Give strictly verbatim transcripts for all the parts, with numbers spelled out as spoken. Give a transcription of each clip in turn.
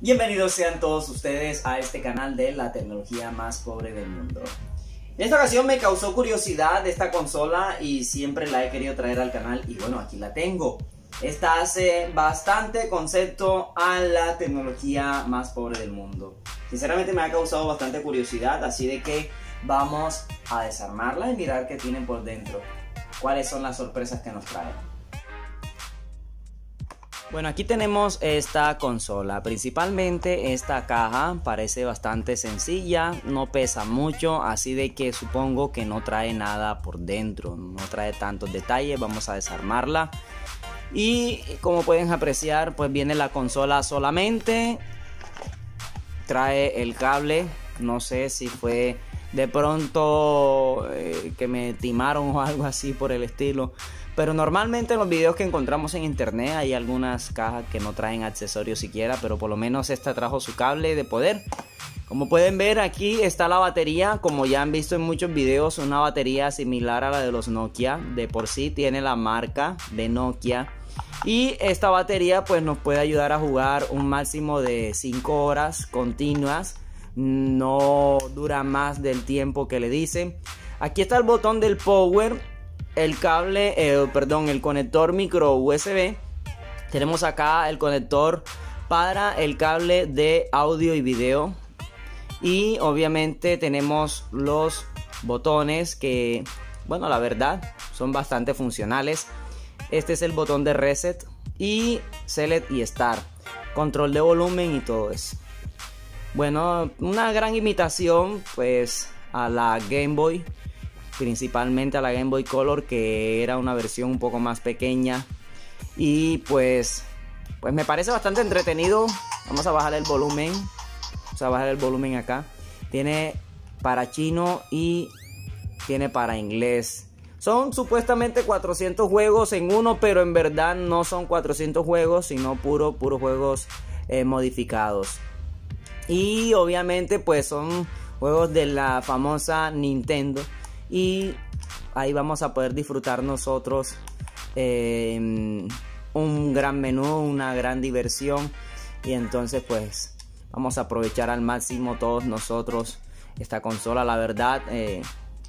Bienvenidos sean todos ustedes a este canal de la tecnología más pobre del mundo. En esta ocasión me causó curiosidad esta consola y siempre la he querido traer al canal y bueno, aquí la tengo. Esta hace bastante concepto a la tecnología más pobre del mundo. Sinceramente me ha causado bastante curiosidad, así de que vamos a desarmarla y mirar qué tienen por dentro. Cuáles son las sorpresas que nos traen. Bueno, aquí tenemos esta consola. Principalmente esta caja parece bastante sencilla, no pesa mucho, así de que supongo que no trae nada por dentro, no trae tantos detalles. Vamos a desarmarla y como pueden apreciar, pues viene la consola solamente. Trae el cable, no sé si fue de pronto eh, que me timaron o algo así por el estilo. Pero normalmente en los videos que encontramos en internet hay algunas cajas que no traen accesorios siquiera, pero por lo menos esta trajo su cable de poder. Como pueden ver, aquí está la batería, como ya han visto en muchos videos, una batería similar a la de los Nokia. De por sí tiene la marca de Nokia. Y esta batería pues nos puede ayudar a jugar un máximo de cinco horas continuas. No dura más del tiempo que le dicen. Aquí está el botón del power. El cable, eh, perdón, el conector micro U S B. Tenemos acá el conector para el cable de audio y video. Y obviamente tenemos los botones que, bueno, la verdad, son bastante funcionales. Este es el botón de reset y select y start. Control de volumen y todo eso. Bueno, una gran imitación pues a la Game Boy. Principalmente a la Game Boy Color, que era una versión un poco más pequeña. Y pues Pues me parece bastante entretenido. Vamos a bajar el volumen. Vamos a bajar el volumen acá. Tiene para chino y tiene para inglés. Son supuestamente cuatrocientos juegos en uno, pero en verdad no son cuatrocientos juegos, sino puro, puros juegos eh, modificados. Y obviamente pues son juegos de la famosa Nintendo. Y ahí vamos a poder disfrutar nosotros eh, un gran menú, una gran diversión. Y entonces pues vamos a aprovechar al máximo todos nosotros esta consola. La verdad eh,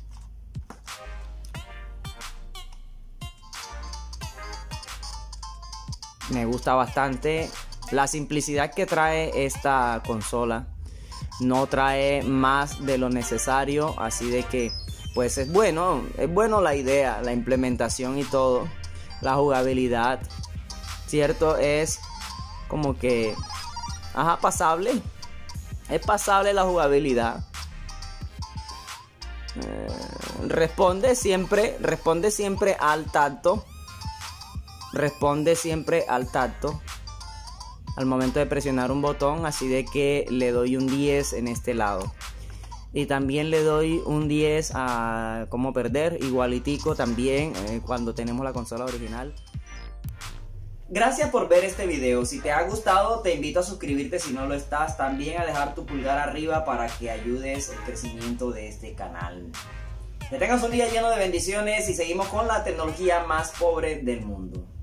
me gusta bastante la simplicidad que trae esta consola. No trae más de lo necesario, así de que pues es bueno, es bueno la idea, la implementación y todo. La jugabilidad, cierto, es como que, ajá, pasable. Es pasable la jugabilidad. Eh, responde siempre, responde siempre al tacto. Responde siempre al tacto al momento de presionar un botón, así de que le doy un diez en este lado. Y también le doy un diez a cómo perder, igualitico también eh, cuando tenemos la consola original. Gracias por ver este video. Si te ha gustado, te invito a suscribirte si no lo estás. También a dejar tu pulgar arriba para que ayudes el crecimiento de este canal. Que tengas un día lleno de bendiciones y seguimos con la tecnología más pobre del mundo.